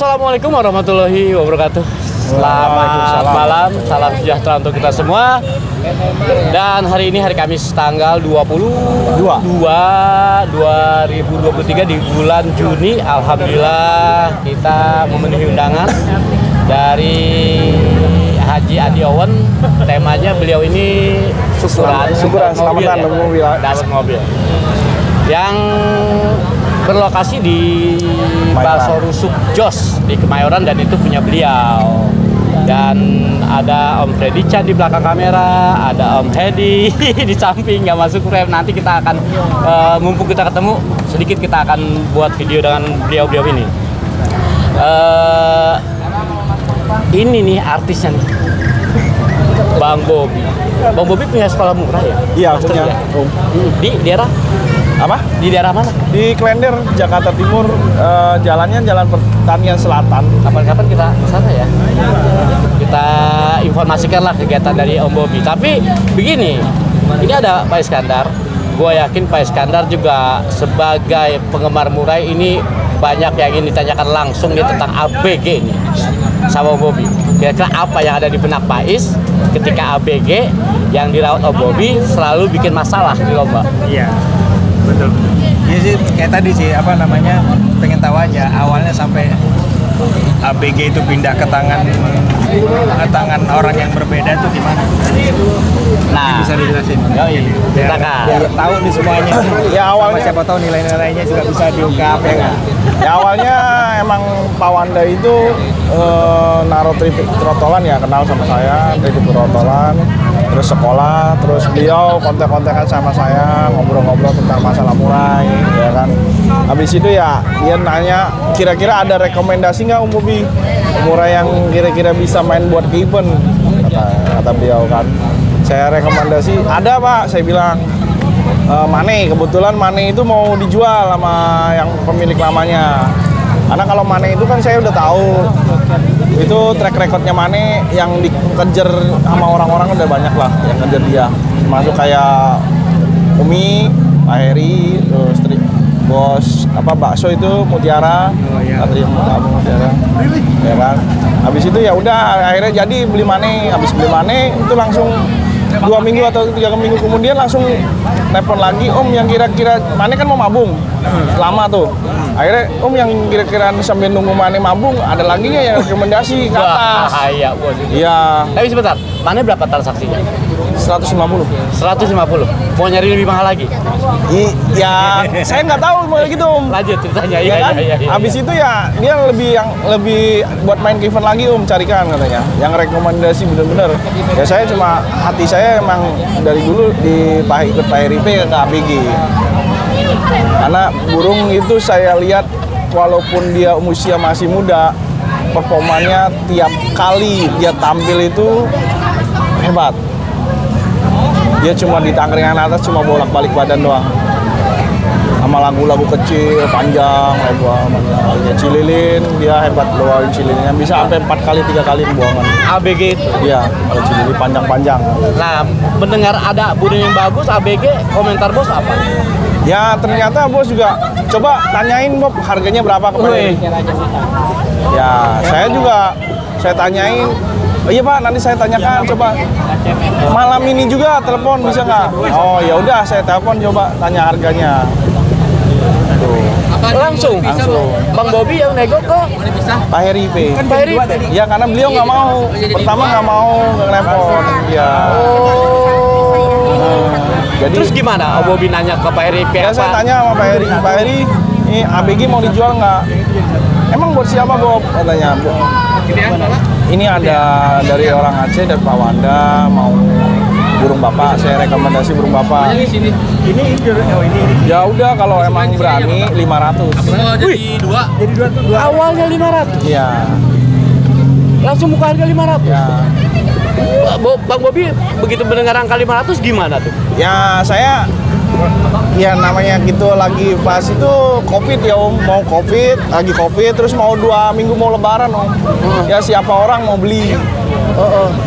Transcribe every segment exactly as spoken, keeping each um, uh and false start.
Assalamualaikum warahmatullahi wabarakatuh. Selamat malam, salam sejahtera untuk kita semua. Dan hari ini hari Kamis tanggal dua puluh dua dua ribu dua puluh tiga di bulan Juni. Alhamdulillah kita memenuhi undangan dari Haji Andi Owen. Temanya beliau ini syukuran, syukuran selamatan mobil, das mobil yang berlokasi di Bakso Rusuk Jos di Kemayoran, dan itu punya beliau. Dan ada Om Freddy Chan di belakang kamera, ada Om Hedi di samping nggak masuk frame. Nanti kita akan uh, mumpung kita ketemu sedikit, kita akan buat video dengan beliau-beliau ini. Uh, ini nih artisnya nih, Bang Bobi. Bang Bobi punya sekolah murah ya? Iya, punya. Ya? Di daerah apa? Di daerah mana? Di Klender, Jakarta Timur. Uh, jalannya Jalan Pertanian Selatan. Kapan-kapan kita ke sana ya. Kita informasikanlah kegiatan dari Om Bobi. Tapi begini, ini ada Pak Iskandar. Gue yakin Pak Iskandar juga sebagai penggemar murai ini banyak yang ingin ditanyakan langsung nih tentang A B G ini sama Om Bobi. Kira-kira apa yang ada di benak Pak Is ketika A B G yang dirawat Om Bobi selalu bikin masalah di lomba? Iya. Betul. Ini sih kayak tadi sih apa namanya, pengen tahu aja awalnya sampai A B G itu pindah ke tangan ke tangan orang yang berbeda itu gimana? Nah, bisa dijelasin. Oh iya. Biar, biar tahu nih semuanya. Ya awalnya siapa tahu nilai-nilainya juga bisa diungkap ya kan. Ya awalnya emang Pak Wanda itu uh, naruh trip trotolan ya, kenal sama saya, trip trotolan, terus sekolah, terus beliau kontak-kontakan sama saya, ngobrol-ngobrol tentang masalah murai, ya kan. Habis itu ya dia nanya, kira-kira ada rekomendasi nggak Om Bobi murai yang kira-kira bisa main buat ke event, kata, kata beliau kan. Saya rekomendasi, ada Pak, saya bilang. Uh, Mane, kebetulan Mane itu mau dijual sama yang pemilik lamanya. Karena kalau Mane itu kan saya udah tahu, itu track recordnya Mane yang dikejar sama orang-orang udah banyak lah yang ngejar dia. Masuk kayak Umi, Pak Heri, terus bos apa bakso itu Mutiara, Satria Mutiara, ya kan. Habis itu ya udah akhirnya jadi beli Mane. Habis beli Mane itu langsung dua minggu atau tiga minggu kemudian langsung telepon lagi, Om yang kira-kira Mane kan mau mabung lama tuh. Akhirnya Om yang kira-kira sambil nunggu Mane mabung ada lagi nggak yang rekomendasi ke atas? Wah, iya, bos. Iya. Tapi sebentar, Mane berapa transaksinya? seratus lima puluh. seratus lima puluh. Mau nyari lebih mahal lagi? I, ya, saya nggak tahu mau gitu Om. Lanjut ceritanya, Ya iya, kan? iya, iya, iya. Habis itu ya dia lebih yang lebih buat main ke event lagi Om, carikan katanya. Yang rekomendasi bener-bener. Ya saya cuma hati saya emang dari dulu di ikut Pak Heri P ke A B G. Karena burung itu saya lihat walaupun dia usia masih muda, performanya tiap kali dia tampil itu hebat. Dia cuma di tangkringan atas cuma bolak-balik badan doang. Sama lagu-lagu kecil, panjang, lebar, panjang. Cililin, dia hebat bawain cililinnya. Bisa sampai empat kali, tiga kali buangan. A B G itu? Iya, kalau cililin panjang-panjang. Nah, mendengar ada burung yang bagus, A B G, komentar bos apa? Ya, ternyata bos juga coba tanyain Bob harganya berapa ke Pak Heri. Ya, saya juga saya tanyain. Oh iya Pak, nanti saya tanyakan coba. Malam ini juga telepon bisa nggak? Oh ya udah, saya telepon coba tanya harganya. Langsung, Langsung. Bang Bobi yang nego ke Pak Heri P. Pak Heri P. Ya karena beliau nggak mau. Pertama nggak mau ngelepon. Ya. Oh. Jadi Terus gimana? Om Bobi nanya ke Pak Heri P ya apa? saya tanya sama Pak Heri, Pak Heri, ini A B G mau dijual nggak? Emang buat siapa Bob? Katanya. Ini ada dari orang Aceh, dari Pak Wanda, mau burung bapak, saya rekomendasi burung bapak. Ini ini oh ini. Ya udah kalau emang berani lima ratus. Wih, Dua. Jadi dua tuh dua. awalnya lima ratus. Iya. Langsung buka harga lima ratus. Ya. Bo- Bang Bobi begitu mendengar angka lima ratus gimana tuh? Ya saya ya namanya gitu lagi pas itu Covid ya Om, mau Covid, lagi Covid terus mau dua minggu mau lebaran Om. Ya siapa orang mau beli. Oh, oh.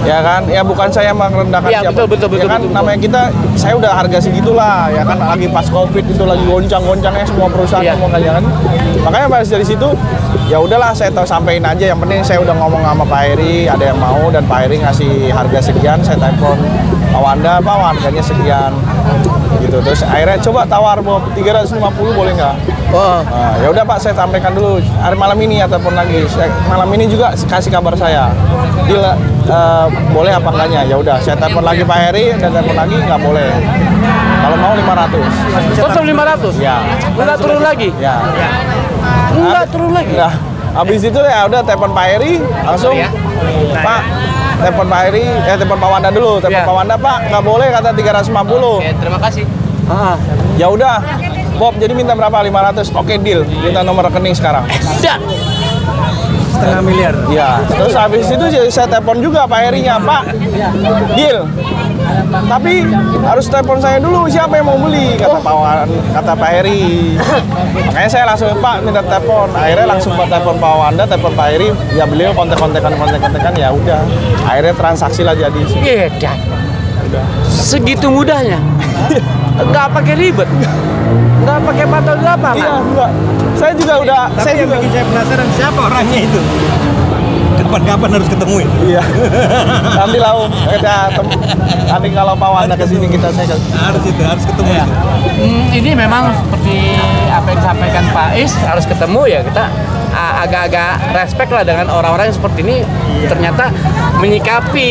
Ya kan, ya bukan saya merendahkan Ya, siapa. betul, betul, betul, ya kan, betul, betul. namanya kita, saya udah harga segitulah, ya kan, lagi pas COVID itu lagi goncang-goncangnya semua perusahaan Iya. ngomong kan, ya kan. Makanya pas dari situ, ya udahlah saya tahu sampein aja. Yang penting saya udah ngomong sama Pak Heri, ada yang mau dan Pak Heri ngasih harga sekian, saya telepon Pak Wanda, Pak harganya sekian, gitu. Terus akhirnya coba tawar Bob tiga ratus lima puluh boleh nggak? Oh. Nah, ya udah Pak, saya sampaikan dulu. Hari malam ini ya telepon lagi. Saya, malam ini juga kasih kabar saya. Dia eh, boleh apa enggaknya? Ya udah, saya telepon lagi Pak Heri dan telepon lagi nggak boleh. Kalau mau lima ratus. Tetap lima ratus? Ya. Enggak turun lagi? Ya. Enggak turun lagi? Nah, habis itu ya udah telepon Pak Heri langsung. Ya. Pak, telepon Pak Heri, eh telepon Pak Wanda dulu. Telepon Ya. Pak Wanda, Pak, nggak boleh kata tiga ratus lima puluh. Oke, terima kasih. Ah. Ya udah. Bob, jadi minta berapa? lima ratus. Oke, deal. Minta nomor rekening sekarang. Ya. Setengah miliar. Iya, terus habis itu saya telepon juga Pak Herinya, Pak, deal. Tapi harus telepon saya dulu, siapa yang mau beli, kata Pak Wan, kata Pak Heri. Makanya saya langsung, Pak, minta telepon. Akhirnya langsung Pak telepon Pak Wanda, telepon Pak Heri, ya beliau kontek-kontekan, kontek-kontekan, ya udah. Akhirnya transaksi lah jadi. Edan. Segitu mudahnya. Enggak pakai ribet. Enggak pakai pantau di lapangan. Iya, enggak. Saya juga udah, Tapi saya yang juga. bikin saya penasaran siapa orangnya itu. Kapan-kapan harus ketemu itu. Iya. Nanti lah, kita tem- nanti kalau Pak Wanda kesini kita saya ke- Harus itu, harus ketemu Iya. itu. Hmm, ini memang seperti apa yang disampaikan Pak Is, harus ketemu ya kita a- agak-agak respect lah dengan orang-orang yang seperti ini. Ternyata menyikapi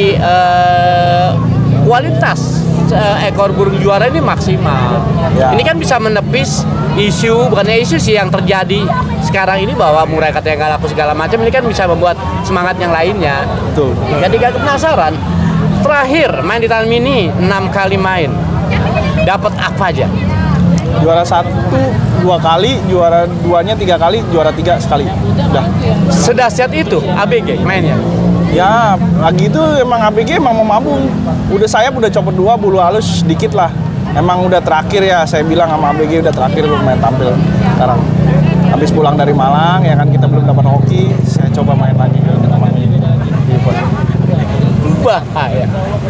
eh, kualitas eh, ekor burung juara ini maksimal. Ya. Ini kan bisa menepis isu, bukannya isu sih yang terjadi sekarang ini bahwa murai kata yang nggak laku segala macam, ini kan bisa membuat semangat yang lainnya. Betul. Jadi gak penasaran. Terakhir main di Taman Mini enam kali main, dapat apa aja? Juara satu dua kali, juara duanya tiga kali, juara tiga sekali. Udah. Sedahsyat itu A B G mainnya. Ya, lagi itu emang A B G emang mau mabung. Udah sayap udah copot dua, bulu halus sedikit lah. Emang udah terakhir ya, saya bilang sama A B G udah terakhir main tampil sekarang. Habis pulang dari Malang, ya kan kita belum dapat hoki, saya coba main lagi ke Taman Mini di Pon. Bahaya.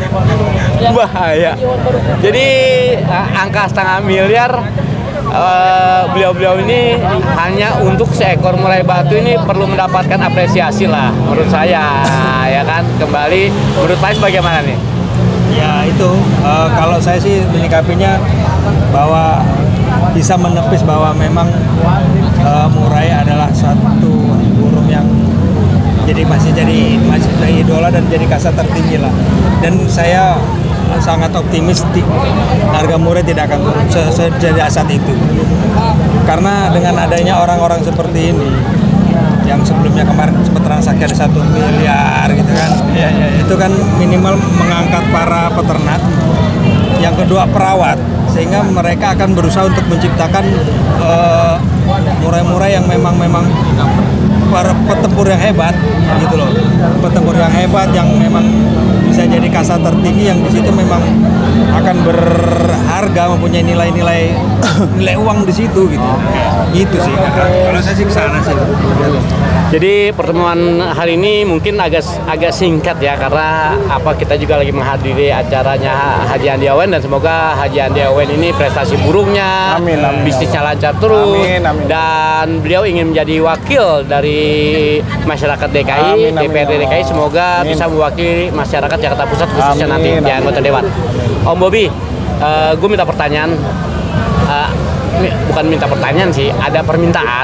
Bahaya. Jadi eh, angka setengah miliar eh, beliau-beliau ini hanya untuk seekor murai batu ini perlu mendapatkan apresiasi lah menurut saya, ya kan. Kembali menurut Pak Is bagaimana nih? Ya itu, eh, kalau saya sih menyikapinya bahwa bisa menepis bahwa memang eh, murai adalah satu burung yang jadi masih jadi masih jadi idola dan jadi kasta tertinggi lah. Dan saya sangat optimis di, harga murai tidak akan turun se- sejadi saat itu. Karena dengan adanya orang-orang seperti ini yang sebelumnya kemarin sempat transaksi ada satu miliar gitu kan, ya, ya, itu kan minimal mengangkat para peternak, yang kedua perawat, sehingga mereka akan berusaha untuk menciptakan uh, murai-murai yang memang memang para petempur yang hebat gitu loh, petempur yang hebat yang memang bisa jadi kasta tertinggi yang di situ memang akan berharga, mempunyai nilai-nilai nilai uang di situ gitu. Gitu sih. Kalau saya sih ke sana sih. Jadi pertemuan hari ini mungkin agak agak singkat ya, karena apa, kita juga lagi menghadiri acaranya Haji Andi Awen, dan semoga Haji Andi Awen ini prestasi burungnya, Amin, amin, bisnisnya ya Allah. lancar terus, Amin, amin. dan beliau ingin menjadi wakil dari masyarakat D K I, Amin, amin, D P R D ya D K I, Allah. semoga Amin. bisa mewakili masyarakat Jakarta Pusat khususnya Amin, nanti di amin. anggota dewan. Om Bobi, gue minta pertanyaan. Eh, ini bukan minta pertanyaan sih, ada permintaan.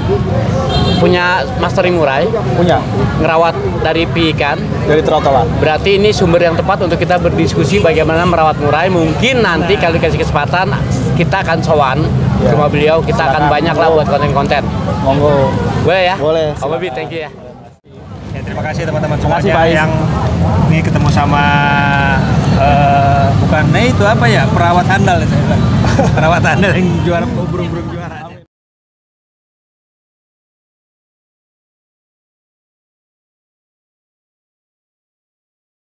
Punya Master Murai, Punya ngerawat dari pi ikan. dari trotolan. Berarti ini sumber yang tepat untuk kita berdiskusi bagaimana merawat murai. Mungkin nanti kalau dikasih kesempatan kita akan sowan Ya. sama beliau, kita akan Silakan. banyak lah buat konten-konten. Monggo. Boleh ya? Boleh, Om Bobi, thank you ya. Ya, terima kasih teman-teman Terima kasih, semuanya Pak Is. yang ini ketemu sama eh, bukan nah itu apa ya perawat handal saya bilang. Perawat handal yang juara burung-burung juara.